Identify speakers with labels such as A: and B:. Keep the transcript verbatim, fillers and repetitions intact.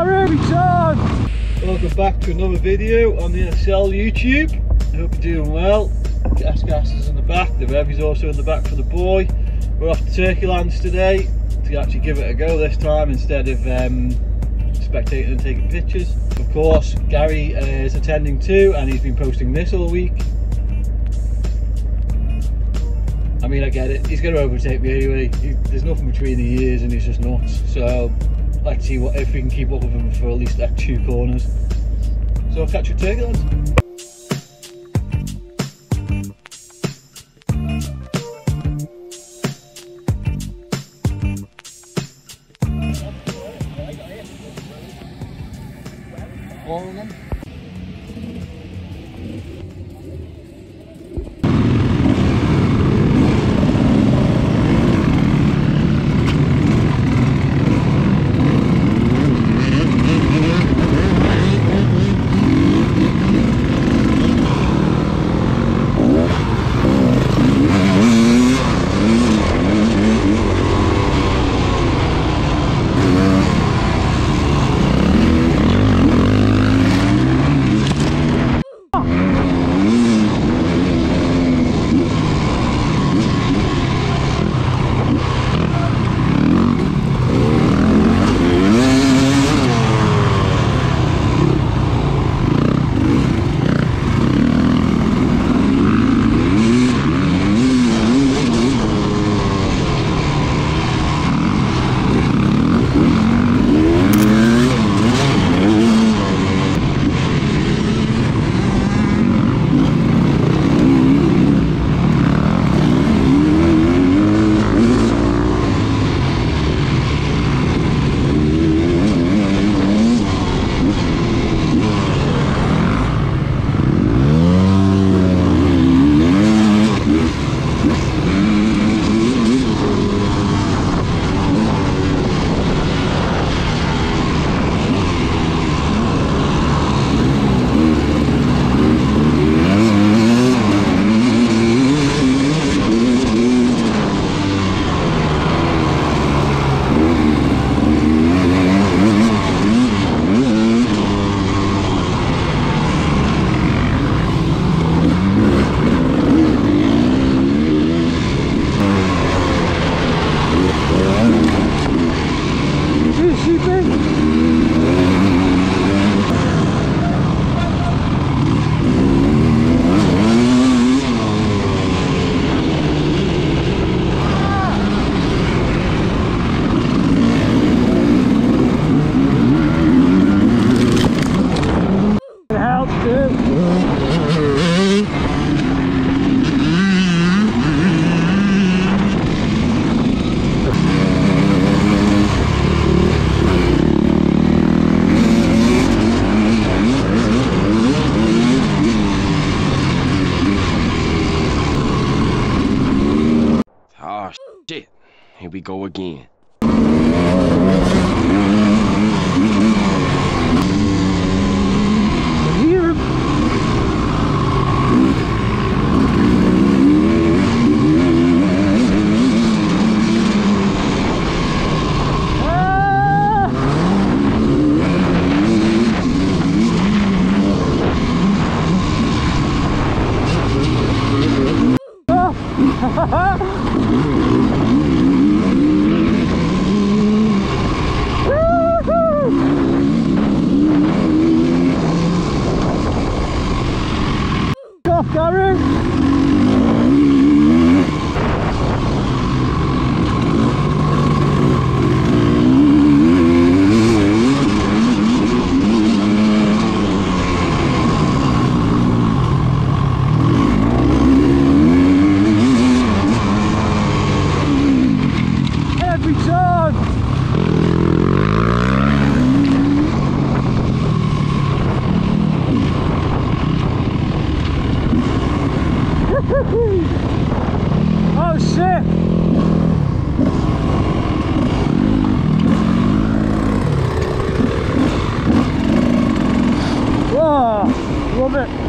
A: Gary, return!
B: Welcome back to another video on the S L YouTube. I hope you're doing well. Gas gas is in the back, the rev is also in the back for the boy. We're off to Turkeylands today to actually give it a go this time instead of um, spectating and taking pictures. Of course, Gary uh, is attending too, and he's been posting this all week. I mean, I get it, he's going to overtake me anyway. He, there's nothing between the years and he's just nuts. So let's see what if we can keep up with him for at least like two corners. So I'll catch you at Turkeylands. All of them.
C: Oh shit, here we go again.
A: Gary! Every turn! Oh shit! Whoa! Love it!